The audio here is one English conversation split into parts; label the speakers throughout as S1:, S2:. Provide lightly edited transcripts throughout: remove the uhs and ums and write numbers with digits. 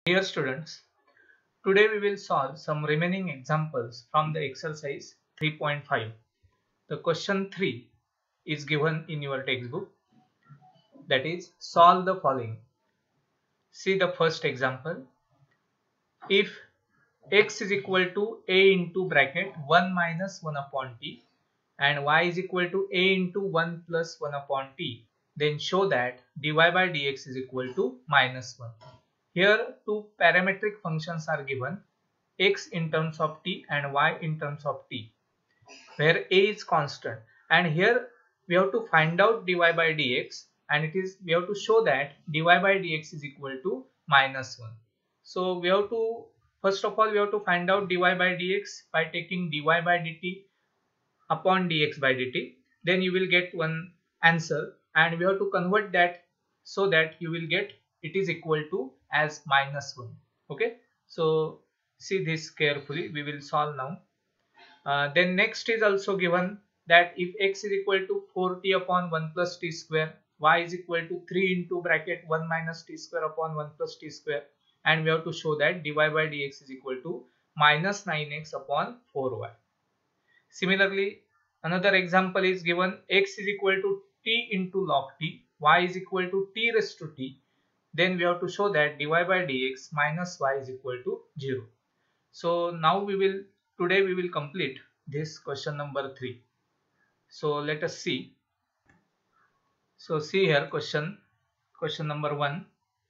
S1: Dear students, today we will solve some remaining examples from the exercise 3.5. The question 3 is given in your textbook, that is solve the following. See the first example. If x is equal to a into bracket 1 minus 1 upon t and y is equal to a into 1 plus 1 upon t, then show that dy by dx is equal to minus 1. Here two parametric functions are given, x in terms of t and y in terms of t, where a is constant, and here we have to find out dy by dx, and we have to show that dy by dx is equal to minus 1. So we have to, first of all, we have to find out dy by dx by taking dy by dt upon dx by dt. Then you will get one answer, and we have to convert that so that you will get it is equal to as minus 1. Okay, so see this carefully. We will solve now. Then next is also given that if x is equal to 4t upon 1 plus t square, y is equal to 3 into bracket 1 minus t square upon 1 plus t square, and we have to show that dy by dx is equal to minus 9x upon 4y. Similarly, another example is given, x is equal to t into log t, y is equal to t raised to t. Then we have to show that dy by dx minus y is equal to 0. So now today we will complete this question number 3. So let us see. So see here question number 1.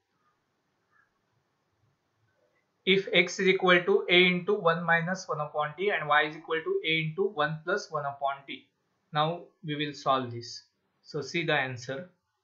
S1: If x is equal to a into 1 minus 1 upon t and y is equal to a into 1 plus 1 upon t. Now we will solve this. So see the answer.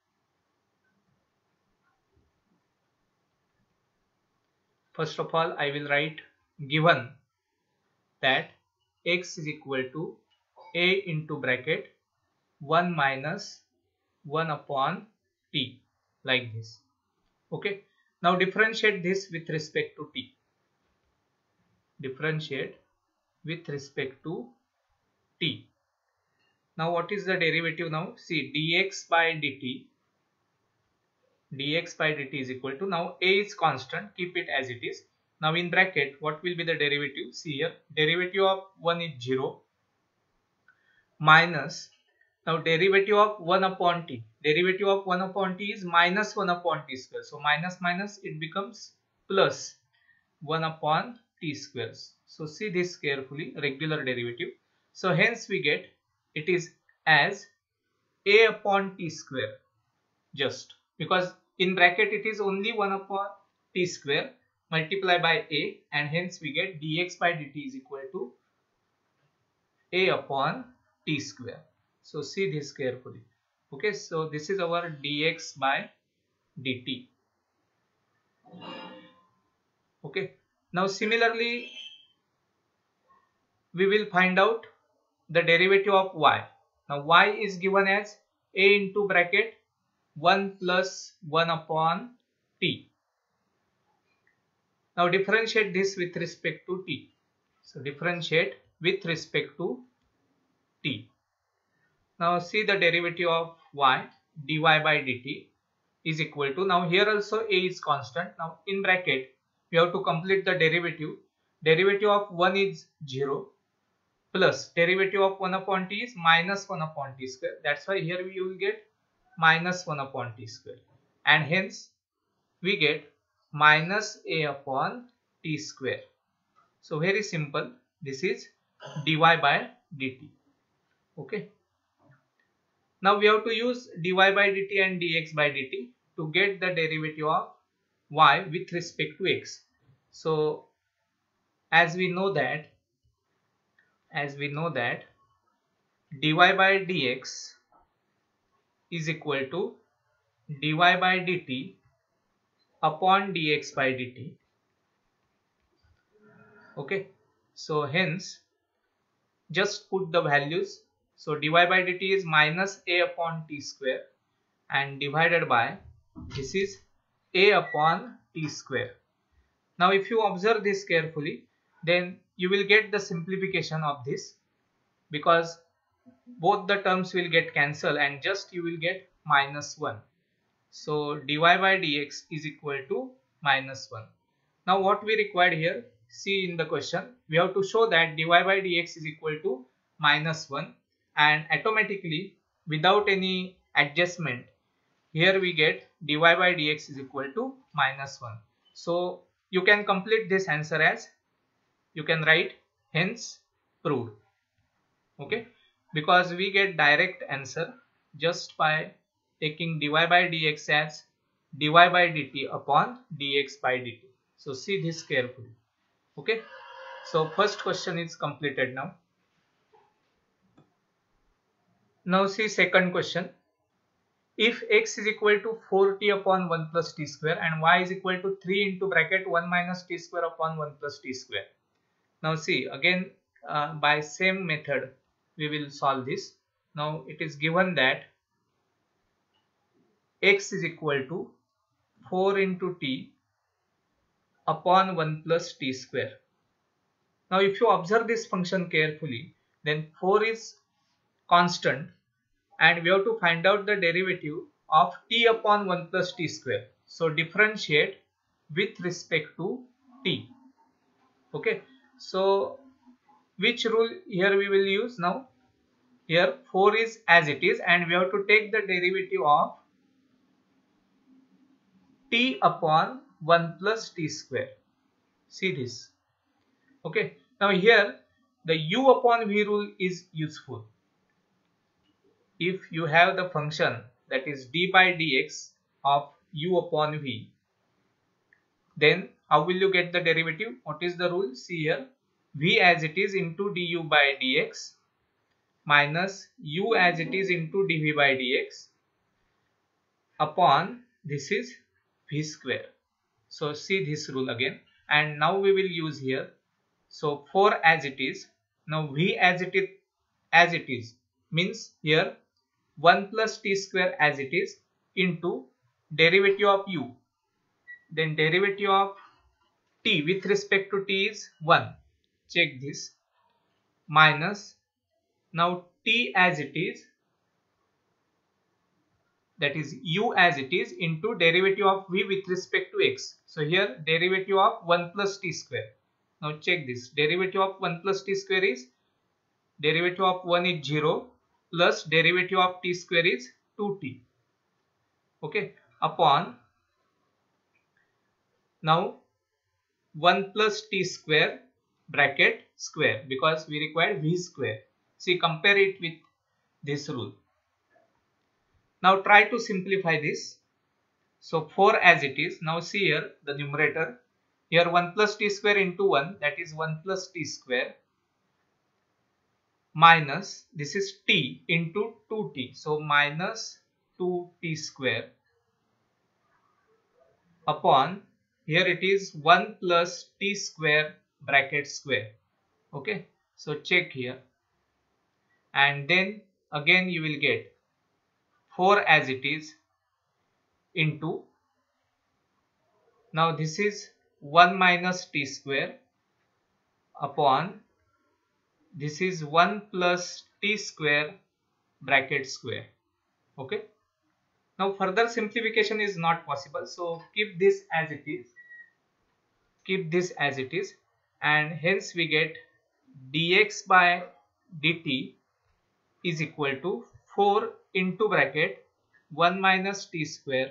S1: First of all, I will write given that x is equal to a into bracket 1 minus 1 upon t, like this. Okay. Now differentiate this with respect to t. Differentiate with respect to t. Now what is the derivative now? See, dx by dt is equal to, now a is constant, keep it as it is. Now in bracket, what will be the derivative? See here, derivative of 1 is 0 minus, now derivative of 1 upon t. Derivative of 1 upon t is minus 1 upon t square. So minus minus, it becomes plus 1 upon t squares. So see this carefully, regular derivative. So hence we get it is as a upon t square, just because in bracket it is only 1 upon t square multiply by a, and hence we get dx by dt is equal to a upon t square. So see this carefully. Okay, so this is our dx by dt. Okay, now similarly we will find out the derivative of y. Now y is given as a into bracket 1 plus 1 upon t. Now differentiate this with respect to t. So differentiate with respect to t. Now see the derivative of y, dy by dt is equal to, now here also a is constant. Now in bracket we have to complete the derivative. Derivative of 1 is 0 plus derivative of 1 upon t is minus 1 upon t square. That's why here we will get minus 1 upon t square, and hence we get minus a upon t square. So very simple, this is dy by dt. Okay. Now we have to use dy by dt and dx by dt to get the derivative of y with respect to x. So as we know that dy by dx is equal to dy by dt upon dx by dt. Okay, so hence just put the values. So dy by dt is minus a upon t square, and divided by, this is a upon t square. Now if you observe this carefully, then you will get the simplification of this, because both the terms will get cancelled and just you will get minus 1. So dy by dx is equal to minus 1. Now what we required here, see in the question, we have to show that dy by dx is equal to -1, and automatically without any adjustment here we get dy by dx is equal to -1. So you can complete this answer as, you can write hence proved. Okay, because we get direct answer just by taking dy by dx as dy by dt upon dx by dt. So see this carefully. Okay, so first question is completed now. Now see second question. If x is equal to 4t upon 1 plus t square and y is equal to 3 into bracket 1 minus t square upon 1 plus t square. Now see again by same method we will solve this. Now it is given that x is equal to 4 into t upon 1 plus t square. Now if you observe this function carefully, then 4 is constant and we have to find out the derivative of t upon 1 plus t square. So differentiate with respect to t. Okay, so which rule here we will use now? Here 4 is as it is and we have to take the derivative of t upon 1 plus t square. See this. Okay, now here the u upon v rule is useful. If you have the function that is d by dx of u upon v, then how will you get the derivative? What is the rule? See here, v as it is into du by dx minus u as it is into dv by dx upon this is v square. So see this rule again, and now we will use here. So 4 as it is, now v as it is means here 1 plus t square as it is into derivative of u, then derivative of t with respect to t is 1, check this, minus now t as it is, that is u as it is, into derivative of v with respect to x. So here derivative of 1 plus t square. Now check this, derivative of 1 plus t square is, derivative of 1 is 0 plus derivative of t square is 2t. Okay, upon now 1 plus t square bracket square, because we require v square. See, compare it with this rule. Now try to simplify this. So 4 as it is, now see here the numerator, here 1 plus t square into 1, that is 1 plus t square, minus this is t into 2t, so minus 2t square, upon here it is 1 plus t square bracket square. Okay, so check here, and then again you will get 4 as it is into, now this is 1 minus t square upon this is 1 plus t square bracket square. Okay, now further simplification is not possible, so keep this as it is, keep this as it is, and hence we get dx by dt is equal to 4 into bracket 1 minus t square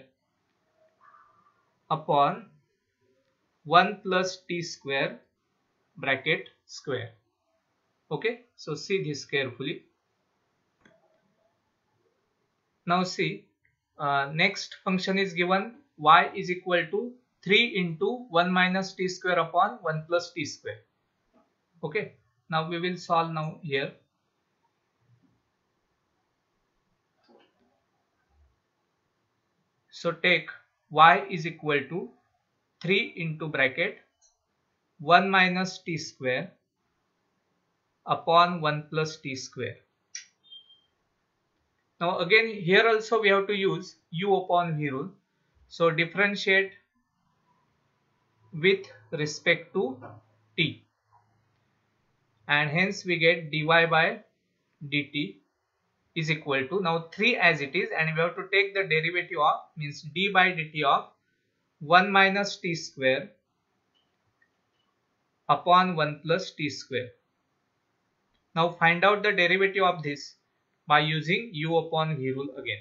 S1: upon 1 plus t square bracket square. Okay, so see this carefully. Now see, next function is given y is equal to 3 into 1 minus t square upon 1 plus t square. Okay, now we will solve now here. So take y is equal to 3 into bracket 1 minus t square upon 1 plus t square. Now again here also we have to use u upon v rule. So differentiate with respect to t, and hence we get dy by dt is equal to, now 3 as it is, and we have to take the derivative of, means d by dt of 1 minus t square upon 1 plus t square. Now find out the derivative of this by using u upon v rule again.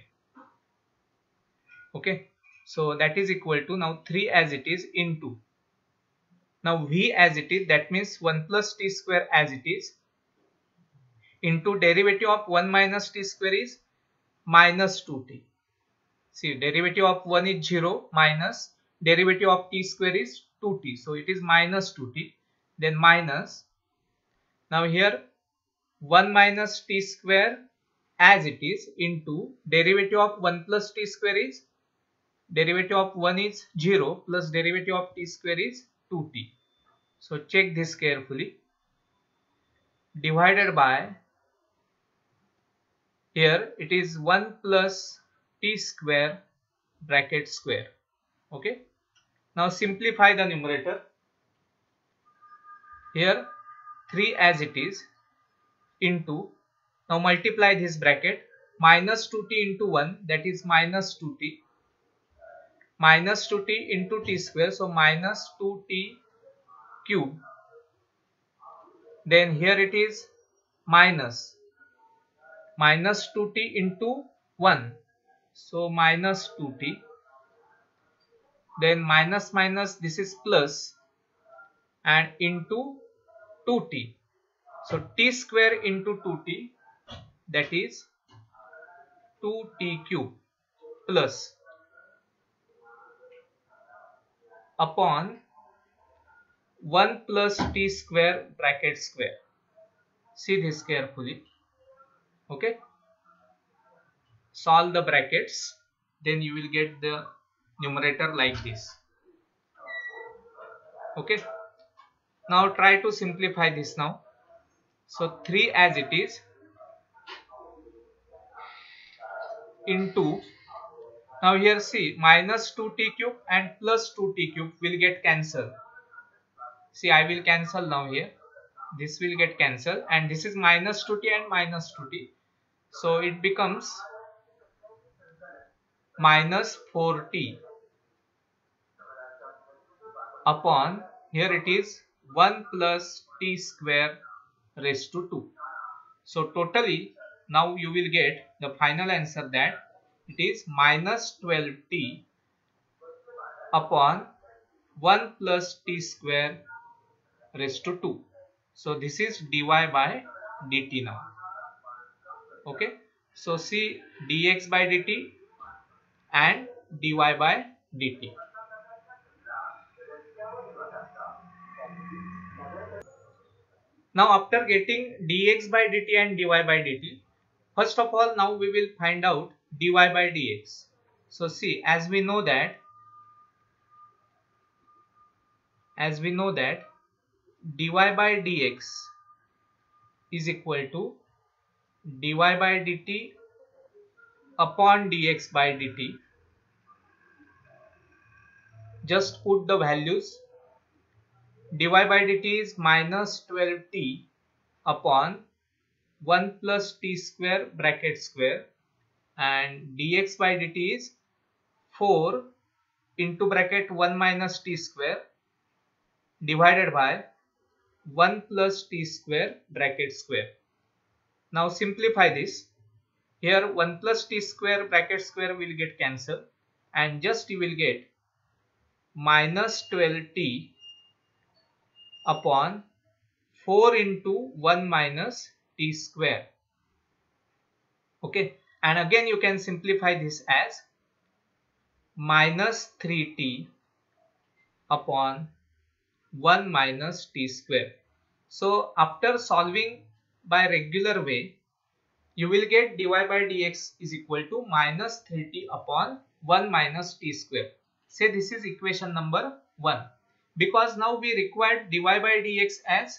S1: Okay, so that is equal to now 3 as it is into now v as it is, that means 1 plus t square as it is, into derivative of 1 minus t square is minus 2t. See, derivative of 1 is 0 minus derivative of t square is 2t. So it is minus 2t. Then minus. Now here 1 minus t square as it is into derivative of 1 plus t square is derivative of 1 is 0 plus derivative of t square is 2t. So check this carefully. Divided by, here it is 1 plus t square bracket square. Okay. Now simplify the numerator. Here 3 as it is into, now multiply this bracket, minus 2t into 1, that is minus 2t, minus 2t into t square, so minus 2t cube. Then here it is minus 2t into 1, so minus 2t. Then minus minus, this is plus, and into 2t. So t square into 2t, that is 2t cube, plus upon 1 plus t square bracket square. See this carefully. Okay. Solve the brackets, then you will get the numerator like this. Okay. Now try to simplify this now. So 3 as it is into, now here see, minus 2t cube and plus 2t cube will get cancelled. See, I will cancel now here. This will get cancelled, and this is minus 2t and minus 2t. So it becomes minus 4t upon, here it is 1 plus t square raised to 2. So totally now you will get the final answer, that it is minus 12t upon 1 plus t square raised to 2. So this is dy by dt now. Okay. So see dx by dt and dy by dt. Now after getting dx by dt and dy by dt, first of all now we will find out dy by dx. So see, as we know that dy by dx is equal to dy by dt upon dx by dt. Just put the values. Dy by dt is minus 12t upon 1 plus t square bracket square, and dx by dt is 4 into bracket 1 minus t square divided by 1 plus t square bracket square. Now simplify this. Here 1 plus t square bracket square will get cancelled, and just you will get minus 12t upon 4 into 1 minus t square. Okay, and again you can simplify this as minus 3t upon 1 minus t square. So after solving by regular way, you will get dy by dx is equal to minus 3t upon 1 minus t square. Say this is equation number 1, because now we required dy by dx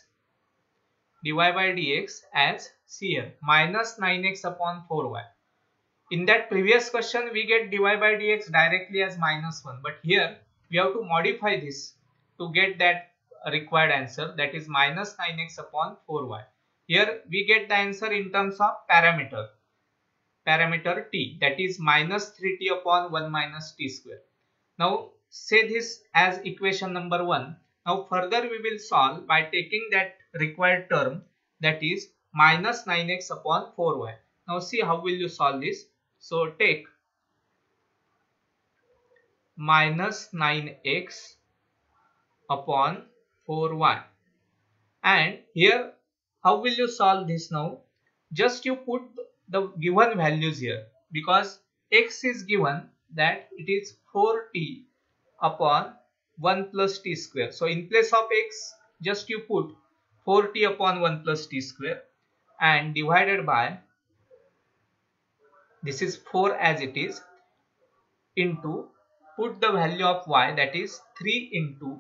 S1: as see here minus 9x upon 4y. In that previous question we get dy by dx directly as minus 1, but here we have to modify this to get that required answer, that is minus 9x upon 4y. Here we get the answer in terms of parameter t, that is minus 3t upon 1 minus t square. Now say this as equation number 1. Now further we will solve by taking that required term, that is minus 9x upon 4y. Now see how will you solve this. So take minus 9x upon 4y, and here how will you solve this now? Just you put the given values here, because x is given that it is 4t upon 1 plus t square. So in place of x, just you put 4t upon 1 plus t square and divided by, this is 4 as it is, into, put the value of y, that is 3 into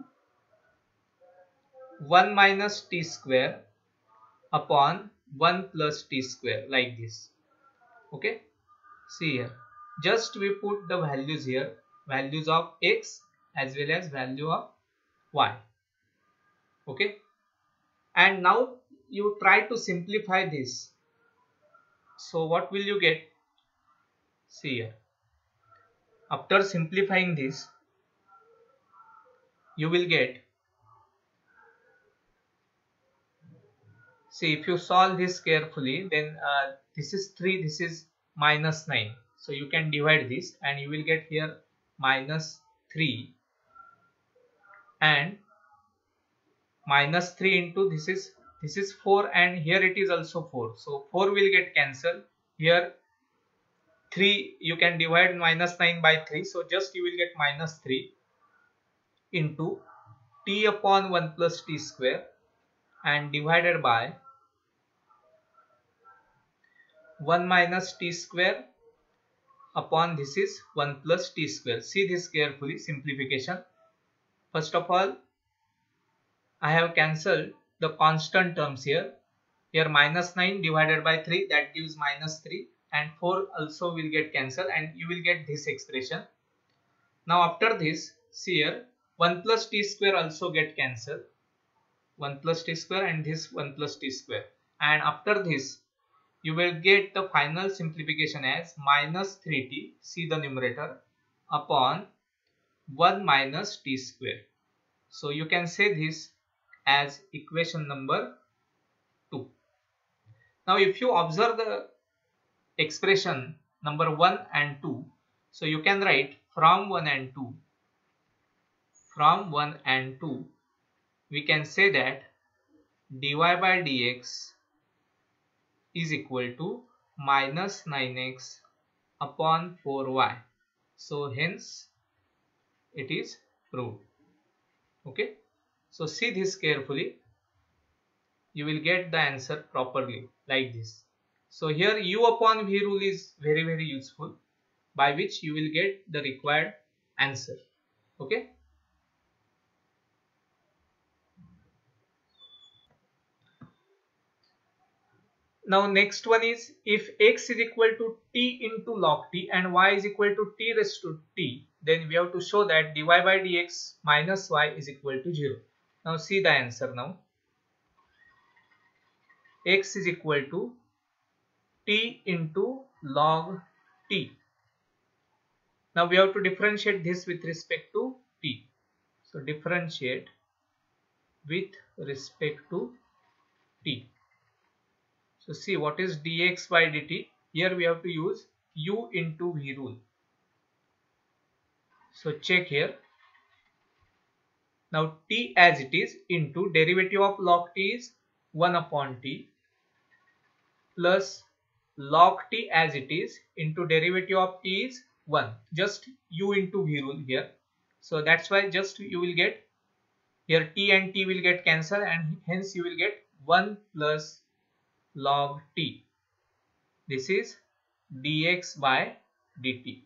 S1: 1 minus t square upon 1 plus t square, like this. Okay, see here, just we put the values here, values of x as well as value of y. Okay, and now you try to simplify this. So what will you get? See here, after simplifying this, you will get, see if you solve this carefully, then this is 3, this is minus 9. So you can divide this and you will get here minus 3 and minus 3 into this is 4, and here it is also 4. So 4 will get cancelled. Here 3 you can divide minus 9 by 3. So just you will get minus 3 into t upon 1 plus t square and divided by 1 minus t square upon this is 1 plus t square. See this carefully, simplification. First of all, I have cancelled the constant terms here. Here minus 9 divided by 3, that gives minus 3, and 4 also will get cancelled and you will get this expression. Now after this, see here, 1 plus t square also get cancelled. 1 plus t square and this 1 plus t square. And after this, you will get the final simplification as minus 3t, see the numerator, upon 1 minus t square. So you can say this as equation number 2. Now if you observe the expression number 1 and 2, so you can write from 1 and 2. From 1 and 2, we can say that dy by dx is equal to minus 9x upon 4y. So hence it is proved. Okay, so see this carefully, you will get the answer properly like this. So here u upon v rule is very useful, by which you will get the required answer. Okay. Now next one is, if x is equal to t into log t and y is equal to t raised to t, then we have to show that dy by dx minus y is equal to 0. Now see the answer now. X is equal to t into log t. Now we have to differentiate this with respect to t. So differentiate with respect to t. So see what is dx by dt. Here we have to use u into v rule. So check here. Now t as it is into derivative of log t is 1 upon t plus log t as it is into derivative of t is 1. Just u into v rule here. So that's why just you will get here t and t will get cancelled, and hence you will get 1 plus log t. This is dx by dt.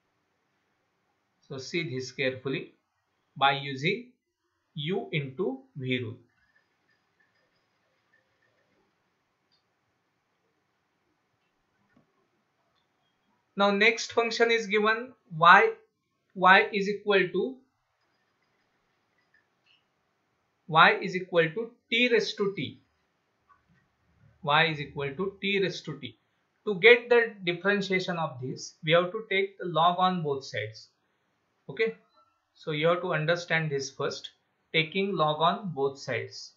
S1: So see this carefully by using u into v rule. Now next function is given y is equal to t raised to t. Y is equal to t raised to t. To get the differentiation of this, we have to take the log on both sides. Okay, so you have to understand this first. taking log on both sides.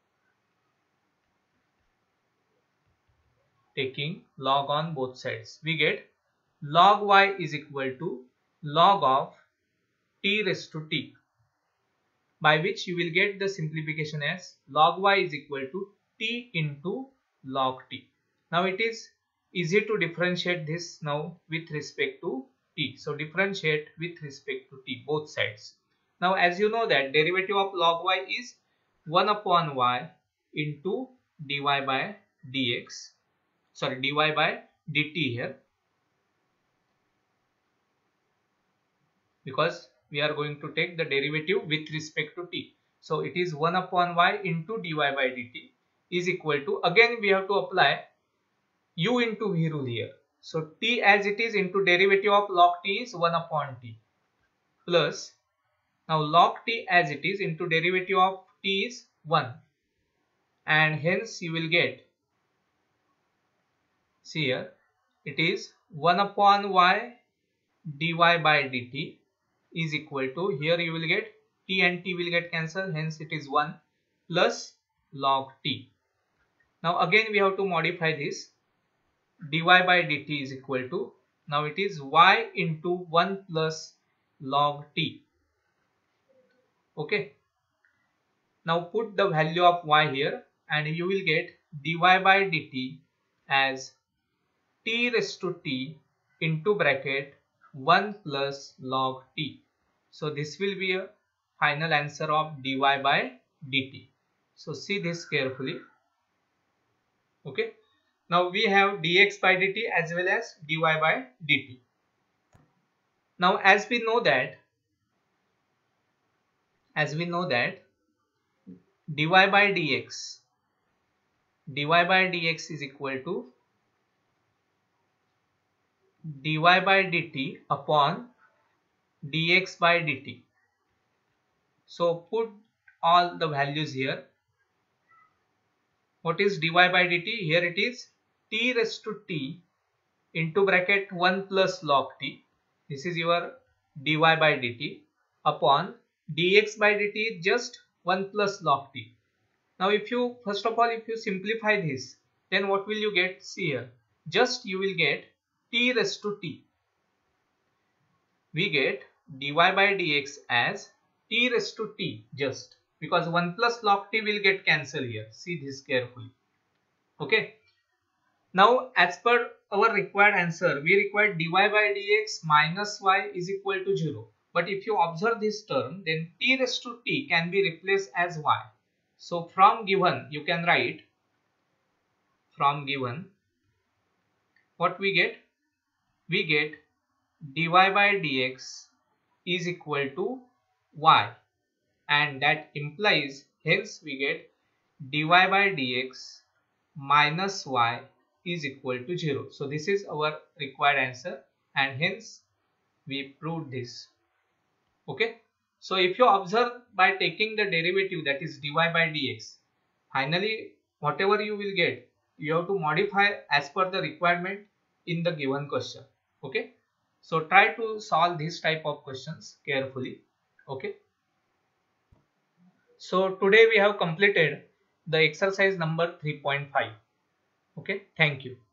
S1: Taking log on both sides, we get log y is equal to log of t raised to t, by which you will get the simplification as log y is equal to t into log t. Now it is easy to differentiate this now with respect to t. So differentiate with respect to t both sides. Now as you know that derivative of log y is 1 upon y into dy by dx, sorry, dy by dt here, because we are going to take the derivative with respect to t. So it is 1 upon y into dy by dt is equal to, again we have to apply u into v rule here. So t as it is into derivative of log t is 1 upon t, plus now log t as it is into derivative of t is 1, and hence you will get, see here, it is 1 upon y dy by dt is equal to, here you will get t and t will get cancelled, hence it is 1 plus log t. Now again we have to modify this, dy by dt is equal to, now it is y into 1 plus log t. Okay, now put the value of y here and you will get dy by dt as t raised to t into bracket 1 plus log t. So this will be a final answer of dy by dt. So see this carefully. Okay, now we have dx by dt as well as dy by dt. Now as we know that dy by dx is equal to dy by dt upon dx by dt. So put all the values here. What is dy by dt? Here it is t raised to t into bracket 1 plus log t. This is your dy by dt upon dx by dt is just 1 plus log t. Now if you, first of all, if you simplify this, then what will you get? See here, just you will get t raised to t. We get dy by dx as t raised to t, just because 1 plus log t will get cancelled here. See this carefully. Okay. Now as per our required answer, we require dy by dx minus y is equal to 0. But if you observe this term, then t raised to t can be replaced as y. So from given, you can write, from given, what we get? We get dy by dx is equal to y, and that implies, hence we get dy by dx minus y is equal to 0. So this is our required answer, and hence we proved this. Okay, so if you observe, by taking the derivative, that is dy by dx, finally whatever you will get, you have to modify as per the requirement in the given question. Okay, so try to solve this type of questions carefully. Okay, so today we have completed the exercise number 3.5. Okay, thank you.